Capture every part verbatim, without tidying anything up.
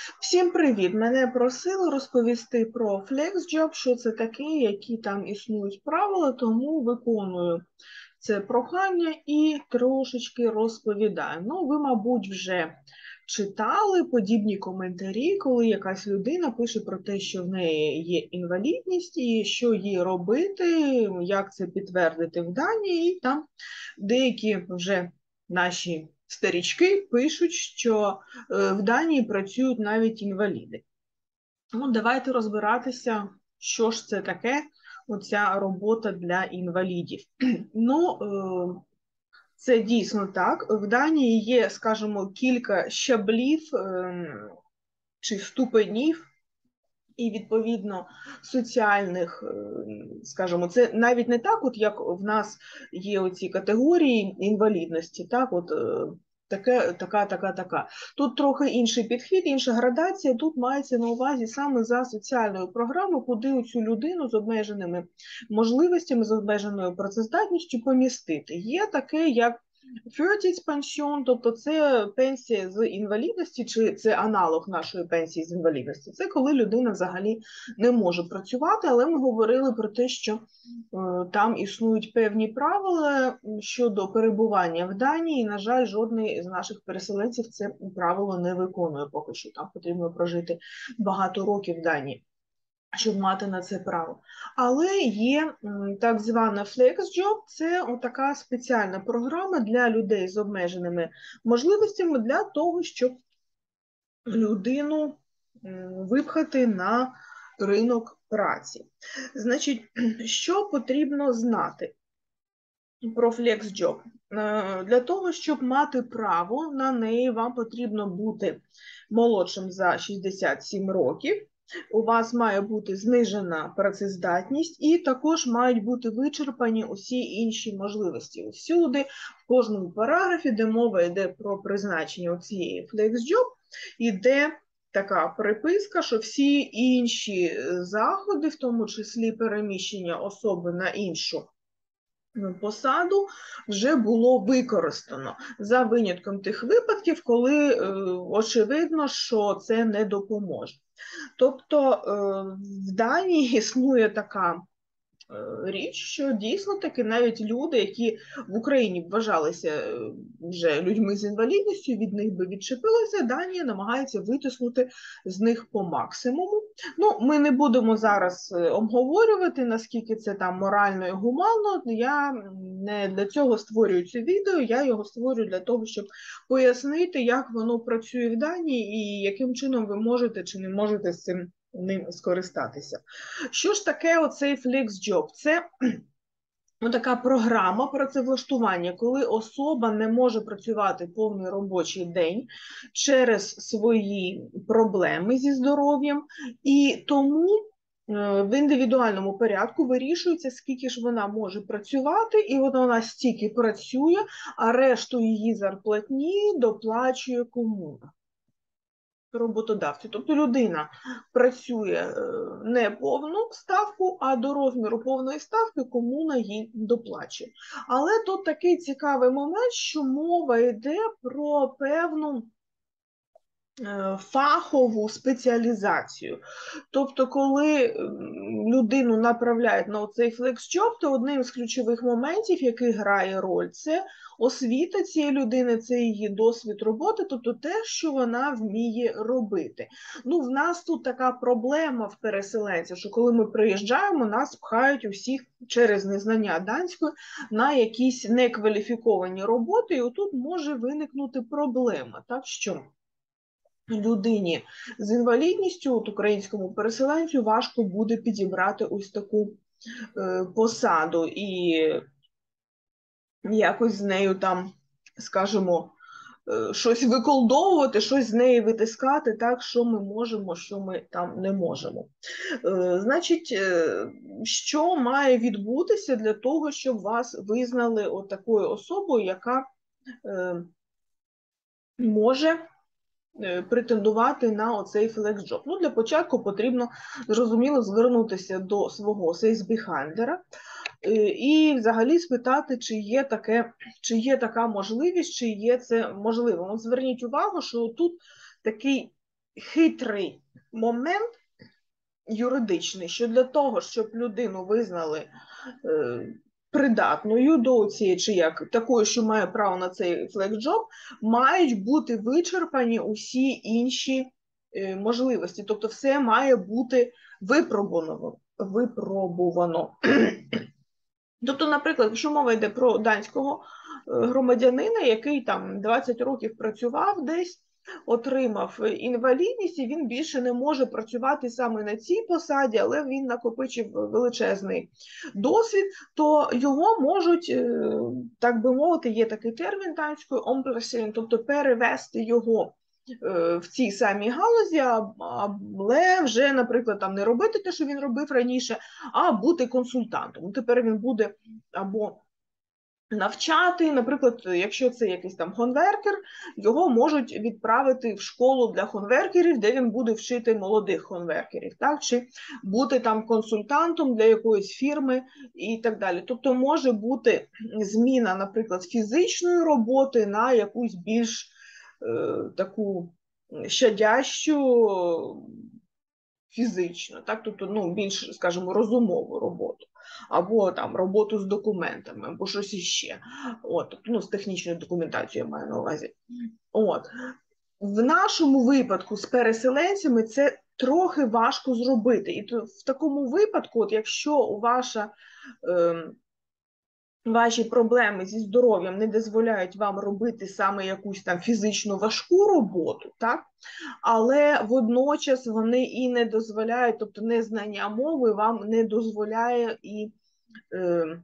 Всім привіт! Мене просили розповісти про FlexJob, що це таке, які там існують правила, тому виконую це прохання і трошечки розповідаю. Ну, ви, мабуть, вже читали подібні коментарі, коли якась людина пише про те, що в неї є інвалідність і що їй робити, як це підтвердити в дані, і там деякі вже наші старічки пишуть, що в Данії працюють навіть інваліди. Ну, давайте розбиратися, що ж це таке, оця робота для інвалідів. Ну, це дійсно так. В Данії є, скажімо, кілька щаблів чи ступенів, і, відповідно, соціальних, скажімо, це навіть не так, от як в нас є оці категорії інвалідності, так, от таке, така, така, така. Тут трохи інший підхід, інша градація, тут мається на увазі саме за соціальною програмою, куди цю людину з обмеженими можливостями, з обмеженою працездатністю помістити. Є таке, як фертіцпенсіон, тобто це пенсія з інвалідності, чи це аналог нашої пенсії з інвалідності. Це коли людина взагалі не може працювати, але ми говорили про те, що е, там існують певні правила щодо перебування в Данії, і, на жаль, жодний з наших переселенців це правило не виконує поки що. Там потрібно прожити багато років в Данії, щоб мати на це право. Але є так звана FlexJob, це така спеціальна програма для людей з обмеженими можливостями для того, щоб людину випхати на ринок праці. Значить, що потрібно знати про FlexJob? Для того, щоб мати право на неї, вам потрібно бути молодшим за шістдесят сім років, у вас має бути знижена працездатність і також мають бути вичерпані усі інші можливості. Усюди, в кожному параграфі, де мова йде про призначення цієї FlexJob, іде така приписка, що всі інші заходи, в тому числі переміщення особи на іншу посаду, вже було використано, за винятком тих випадків, коли е, очевидно, що це не допоможе. Тобто е, в Данії існує така річ, що дійсно таки навіть люди, які в Україні вважалися вже людьми з інвалідністю, від них би відчепилися, Данія намагається витиснути з них по максимуму. Ну, ми не будемо зараз обговорювати, наскільки це там морально і гуманно. Я не для цього створюю це відео, я його створюю для того, щоб пояснити, як воно працює в Данії і яким чином ви можете чи не можете з цим ним скористатися. Що ж таке оцей FlexJob? Це ну, така програма працевлаштування, коли особа не може працювати повний робочий день через свої проблеми зі здоров'ям, і тому в індивідуальному порядку вирішується, скільки ж вона може працювати, і от вона стільки працює, а решту її зарплатні доплачує комуна. Роботодавцю. Тобто людина працює не повну ставку, а до розміру повної ставки комуна їй доплачує. Але тут такий цікавий момент, що мова йде про певну фахову спеціалізацію. Тобто, коли людину направляють на цей FlexJob, то одним з ключових моментів, який грає роль, це освіта цієї людини, це її досвід роботи, тобто те, що вона вміє робити. Ну, в нас тут така проблема в переселенців, що коли ми приїжджаємо, нас пхають усіх через незнання данської на якісь некваліфіковані роботи, і отут може виникнути проблема, так що людині з інвалідністю, от українському переселенцю, важко буде підібрати ось таку е, посаду і якось з нею там, скажімо, е, щось виколдовувати, щось з неї витискати, так, що ми можемо, що ми там не можемо. Е, значить, е, що має відбутися для того, щоб вас визнали от такою особою, яка е, може претендувати на оцей FlexJob? Ну, для початку потрібно, зрозуміло, звернутися до свого сейсбіхандера і взагалі спитати, чи є, таке, чи є така можливість, чи є це можливо. От зверніть увагу, що тут такий хитрий момент юридичний, що для того, щоб людину визнали е, придатною до цієї, чи як такою, що має право на цей флекс-джоб, мають бути вичерпані усі інші е, можливості. Тобто все має бути випробувано. випробувано. Тобто, наприклад, якщо мова йде про данського громадянина, який там двадцять років працював десь, отримав інвалідність, і він більше не може працювати саме на цій посаді, але він накопичив величезний досвід, то його можуть, так би мовити, є такий термін данською, omplacering, тобто перевести його в цій самій галузі, але вже, наприклад, там не робити те, що він робив раніше, а бути консультантом. Тепер він буде або навчати, наприклад, якщо це якийсь там хонверкер, його можуть відправити в школу для хонверкерів, де він буде вчити молодих хонверкерів, так? Чи бути там консультантом для якоїсь фірми і так далі. Тобто може бути зміна, наприклад, фізичної роботи на якусь більш е, таку щадящу фізично, так? Тобто, ну, більш, скажімо, розумову роботу. Або там роботу з документами, або щось іще. От, ну, з технічною документацією я маю на увазі. От. В нашому випадку з переселенцями це трохи важко зробити. І то в такому випадку, от якщо ваша, е, ваші проблеми зі здоров'ям не дозволяють вам робити саме якусь там фізично важку роботу, так? Але водночас вони і не дозволяють, тобто незнання мови вам не дозволяє і е,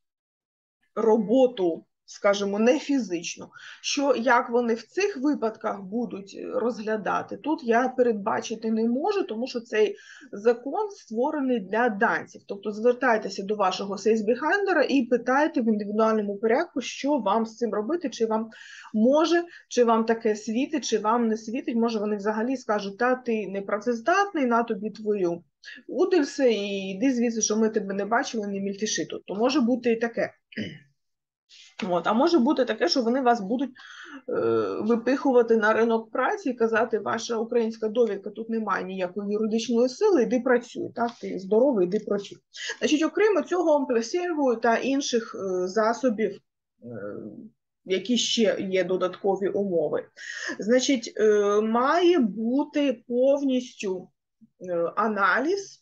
роботу, скажімо, не фізично. Що, як вони в цих випадках будуть розглядати, тут я передбачити не можу, тому що цей закон створений для данців. Тобто звертайтеся до вашого сейсбіхайндера і питайте в індивідуальному порядку, що вам з цим робити, чи вам може, чи вам таке світить, чи вам не світить. Може вони взагалі скажуть, та ти не працездатний, на тобі твою утильце, і йди звідси, що ми тебе не бачили, не мільтіши тут. То може бути і таке. От, а може бути таке, що вони вас будуть е, випихувати на ринок праці і казати, ваша українська довідка, тут немає ніякої юридичної сили, йди працюй, так, ти здоровий, йди працюй. Значить, окрім цього амплесінгу та інших е, засобів, е, які ще є додаткові умови, значить, е, має бути повністю е, аналіз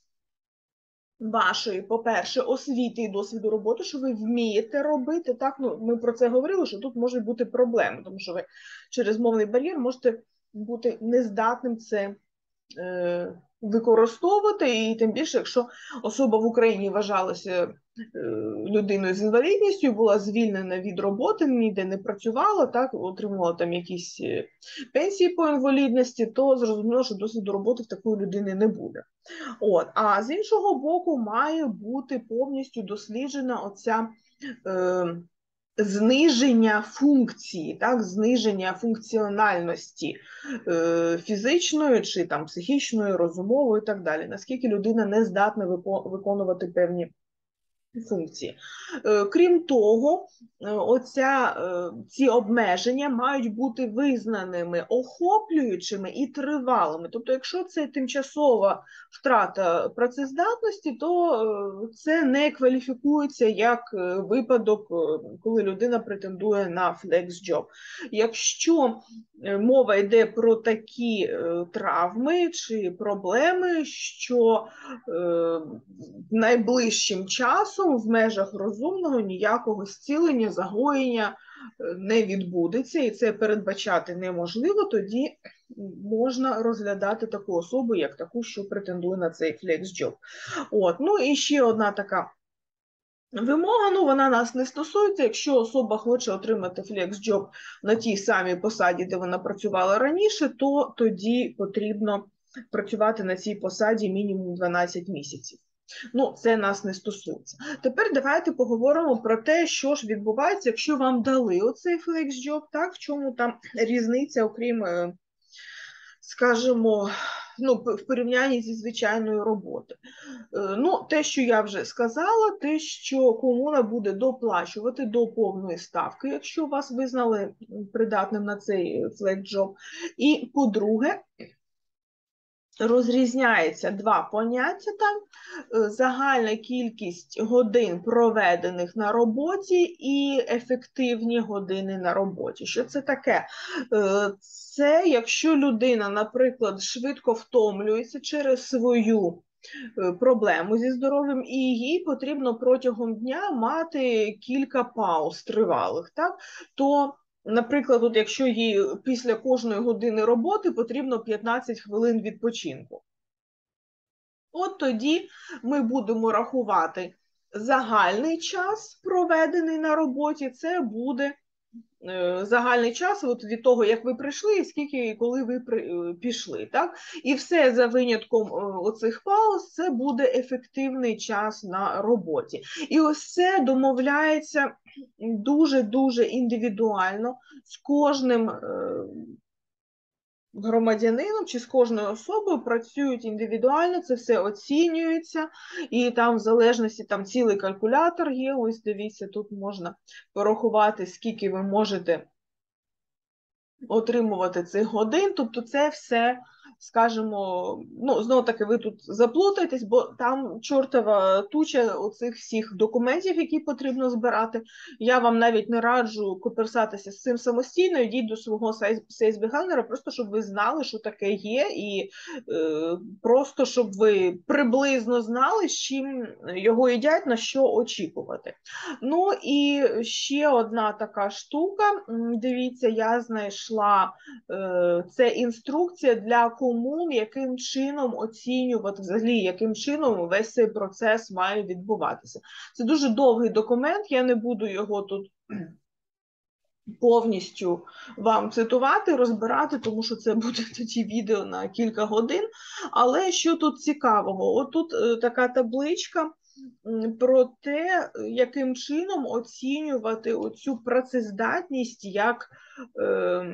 вашої, по-перше, освіти і досвіду роботи, що ви вмієте робити, так, ну, ми про це говорили, що тут можуть бути проблеми, тому що ви через мовний бар'єр можете бути нездатним це е, використовувати, і тим більше, якщо особа в Україні вважалася е, людиною з інвалідністю, була звільнена від роботи, ніде не працювала, так, отримувала там якісь пенсії по інвалідності, то зрозуміло, що досвіду роботи в такої людини не буде. От. А з іншого боку, має бути повністю досліджена оця е, зниження функції, так, зниження функціональності е, фізичної чи там психічної, розумової і так далі. Наскільки людина не здатна виконувати певні функції. Крім того, оця, ці обмеження мають бути визнаними охоплюючими і тривалими. Тобто, якщо це тимчасова втрата працездатності, то це не кваліфікується як випадок, коли людина претендує на флекс-джоб. Якщо мова йде про такі травми чи проблеми, що найближчим часом в межах розумного ніякого зцілення, загоєння не відбудеться, і це передбачати неможливо, тоді можна розглядати таку особу, як таку, що претендує на цей флекс-джоб. От. Ну і ще одна така вимога, ну вона нас не стосується, якщо особа хоче отримати флекс-джоб на тій самій посаді, де вона працювала раніше, то тоді потрібно працювати на цій посаді мінімум дванадцять місяців. Ну, це нас не стосується. Тепер давайте поговоримо про те, що ж відбувається, якщо вам дали оцей флекс-джоб, так, в чому там різниця, окрім, скажімо, ну, в порівнянні зі звичайною роботою. Ну, те, що я вже сказала, те, що комуна буде доплачувати до повної ставки, якщо вас визнали придатним на цей флекс-джоб. І, по-друге, розрізняється два поняття там: загальна кількість годин, проведених на роботі, і ефективні години на роботі. Що це таке? Це якщо людина, наприклад, швидко втомлюється через свою проблему зі здоров'ям, і їй потрібно протягом дня мати кілька пауз тривалих, так? То, наприклад, от якщо їй після кожної години роботи потрібно п'ятнадцять хвилин відпочинку, от тоді ми будемо рахувати загальний час, проведений на роботі, це буде загальний час от від того, як ви прийшли, і скільки, і коли ви пішли, так? І все за винятком оцих пауз, це буде ефективний час на роботі. І ось це домовляється дуже-дуже індивідуально з кожним громадянином чи з кожною особою, працюють індивідуально, це все оцінюється, і там в залежності, там цілий калькулятор є, ось дивіться, тут можна порахувати, скільки ви можете отримувати цих годин, тобто це все, скажімо, ну, знову-таки ви тут заплутаєтесь, бо там чортова туча оцих всіх документів, які потрібно збирати. Я вам навіть не раджу коперсатися з цим самостійно, йдіть до свого сейсбіганера, просто щоб ви знали, що таке є, і е, просто щоб ви приблизно знали, з чим його їдять, на що очікувати. Ну і ще одна така штука, дивіться, я знайшла, це інструкція для комун, яким чином оцінювати, взагалі, яким чином весь цей процес має відбуватися. Це дуже довгий документ, я не буду його тут повністю вам цитувати, розбирати, тому що це буде тоді відео на кілька годин. Але що тут цікавого? От тут така табличка про те, яким чином оцінювати оцю працездатність як е,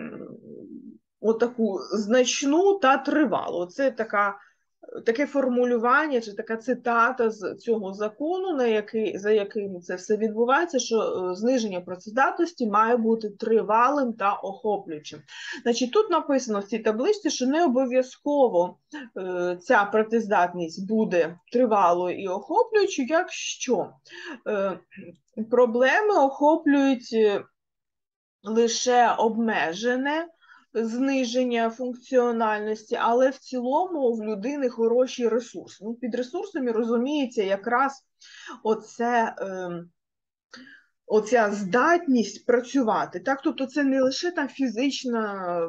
отаку значну та тривалу. Це така, таке формулювання чи така цитата з цього закону, на який, за яким це все відбувається, що зниження працездатності має бути тривалим та охоплюючим. Значить, тут написано в цій табличці, що не обов'язково е, ця працездатність буде тривалою і охоплюючою, якщо е, проблеми охоплюють лише обмежене зниження функціональності, але в цілому в людини хороший ресурс. Ну, під ресурсами розуміється якраз оце, е, оця здатність працювати. Так? Тобто це не лише там фізична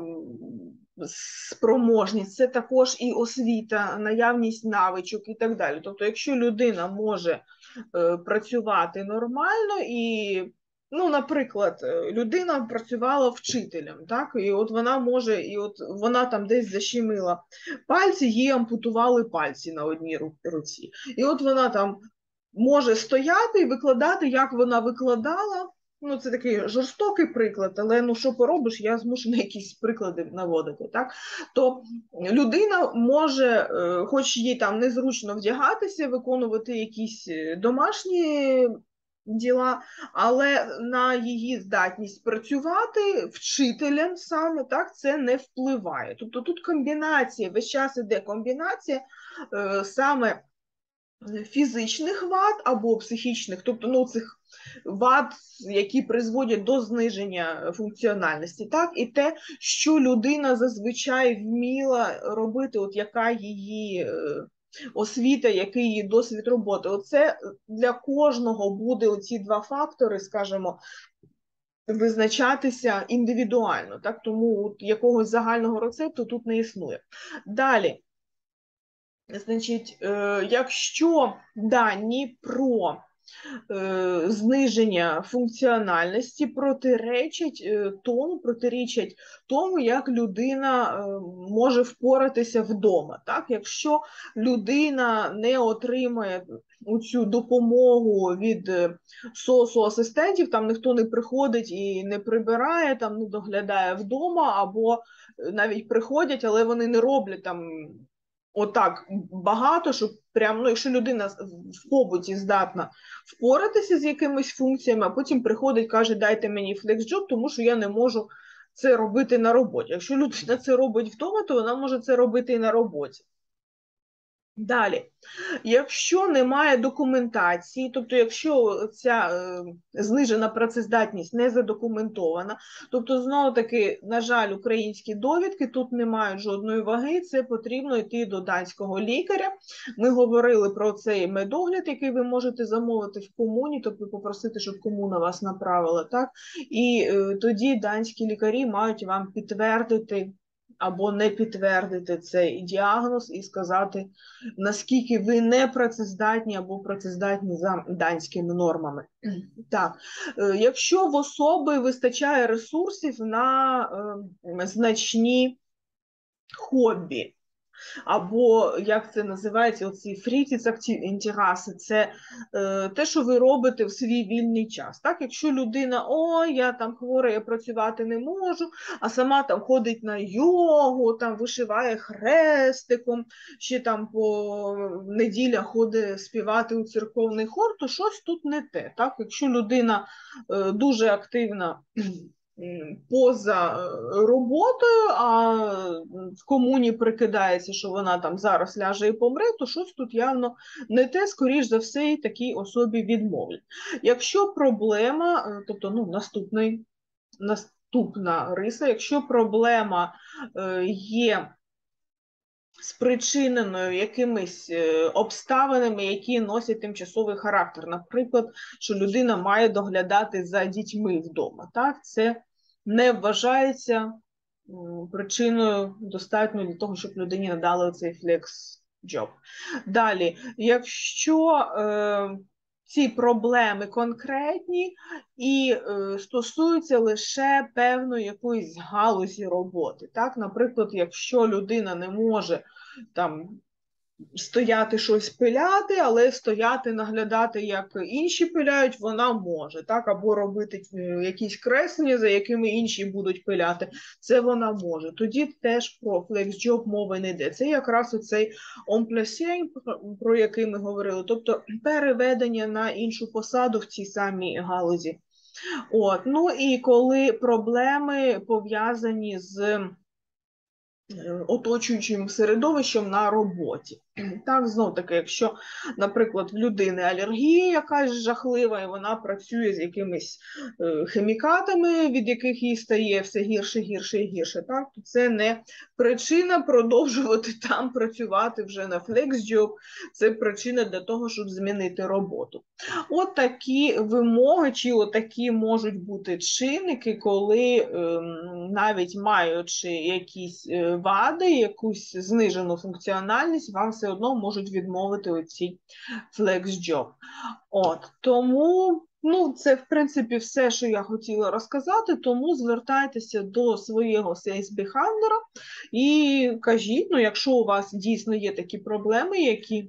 спроможність, це також і освіта, наявність навичок і так далі. Тобто якщо людина може е, працювати нормально і ну, наприклад, людина працювала вчителем, так, і от вона може, і от вона там десь защемила пальці, їй ампутували пальці на одній руці. І от вона там може стояти і викладати, як вона викладала. Ну, це такий жорстокий приклад, але ну що поробиш, я змушена якісь приклади наводити, так? То людина може, хоч їй там незручно вдягатися, виконувати якісь домашні діла, але на її здатність працювати вчителем саме, так, це не впливає. Тобто тут комбінація, весь час іде комбінація е, саме фізичних вад або психічних, тобто ну, цих вад, які призводять до зниження функціональності, так, і те, що людина зазвичай вміла робити, от яка її освіта, який її досвід роботи. Оце для кожного буде оці два фактори, скажімо, визначатися індивідуально, так, тому от якогось загального рецепту тут не існує. Далі, значить, е, якщо дані про е, зниження функціональності протиречать е, тому, протирічать тому, як людина е, може впоратися вдома. Так? Якщо людина не отримає цю допомогу від соцасистентів, там ніхто не приходить і не прибирає, там не доглядає вдома, або навіть приходять, але вони не роблять там отак багато, щоб прям, ну, якщо людина в побуті здатна впоратися з якимись функціями, а потім приходить, каже, дайте мені флекс-джоб, тому що я не можу це робити на роботі. Якщо людина це робить вдома, то вона може це робити і на роботі. Далі, якщо немає документації, тобто якщо ця е, знижена працездатність не задокументована, тобто, знову-таки, на жаль, українські довідки тут не мають жодної ваги, це потрібно йти до данського лікаря. Ми говорили про цей медогляд, який ви можете замовити в комуні, тобто попросити, щоб комуна вас направила, так? І е, тоді данські лікарі мають вам підтвердити або не підтвердити цей діагноз і сказати, наскільки ви не працездатні або працездатні за данськими нормами. Так, якщо в особи вистачає ресурсів на е, значні хобі, або, як це називається, оці фрітіцактів-інтереси, це е, те, що ви робите в свій вільний час. Так, якщо людина, о, я там хвора, я працювати не можу, а сама там ходить на йогу, там вишиває хрестиком, ще там по неділях ходить співати у церковний хор, то щось тут не те. Так, якщо людина е, дуже активна поза роботою, а в комуні прикидається, що вона там зараз ляже і помре, то щось тут явно не те, скоріш за все, і такій особі відмовлять. Якщо проблема, тобто, ну, наступний, наступна риса, якщо проблема є спричиненою якимись обставинами, які носять тимчасовий характер. Наприклад, що людина має доглядати за дітьми вдома. Так? Це не вважається причиною достатньо для того, щоб людині надали цей флекс-джоб. Далі, якщо е, ці проблеми конкретні і е, стосуються лише певної якоїсь галузі роботи. Так? Наприклад, якщо людина не може там стояти щось пиляти, але стояти, наглядати, як інші пиляють, вона може, так, або робити якісь креслення, за якими інші будуть пиляти, це вона може. Тоді теж про флекс-джоб мови не йде. Це якраз оцей омпласінг, про який ми говорили, тобто переведення на іншу посаду в цій самій галузі. От. Ну і коли проблеми пов'язані з оточуючим середовищем на роботі. Так, знов таки, якщо, наприклад, в людини алергія якась жахлива, і вона працює з якимись е, хімікатами, від яких їй стає все гірше, гірше і гірше, так, то це не причина продовжувати там працювати вже на флекс-джоб, це причина для того, щоб змінити роботу. От такі вимоги, чи отакі можуть бути чинники, коли е, навіть маючи якісь вади, якусь знижену функціональність, вам все одно можуть відмовити у цій флекс-джоб. От, тому, ну, це, в принципі, все, що я хотіла розказати, тому звертайтеся до свого сейлс-бехандера і кажіть, ну, якщо у вас дійсно є такі проблеми, які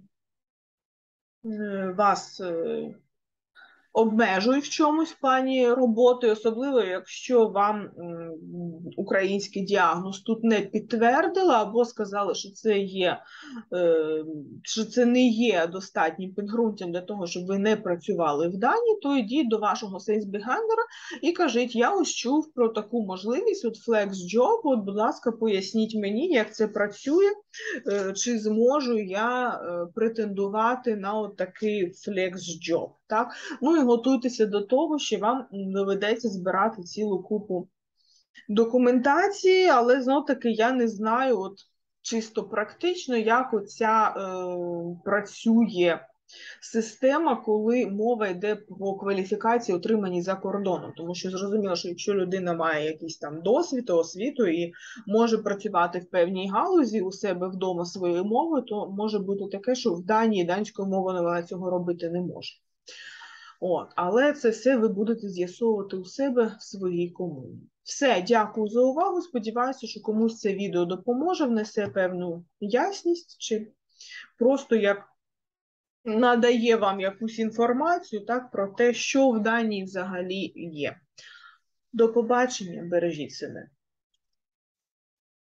вас обмежують в чомусь в плані роботи, особливо, якщо вам український діагноз тут не підтвердили, або сказали, що це є, що це не є достатнім підґрунтям для того, щоб ви не працювали в Данії, то йдіть до вашого сейлс-бехандера і кажіть, я ось чув про таку можливість, от флекс-джоб, от, будь ласка, поясніть мені, як це працює, чи зможу я претендувати на от такий флекс-джоб, так? Ну і готуйтеся до того, що вам доведеться збирати цілу купу документації, але знов-таки я не знаю от чисто практично, як оця е, працює система, коли мова йде про кваліфікації, отримані за кордоном. Тому що зрозуміло, що якщо людина має якийсь там досвід, освіту і може працювати в певній галузі у себе вдома своєю мовою, то може бути таке, що в Данії данською мовою вона цього робити не може. От, але це все ви будете з'ясовувати у себе в своїй комуні. Все, дякую за увагу. Сподіваюся, що комусь це відео допоможе, внесе певну ясність, чи просто як надає вам якусь інформацію, так, про те, що в Данії взагалі є. До побачення, бережіть себе.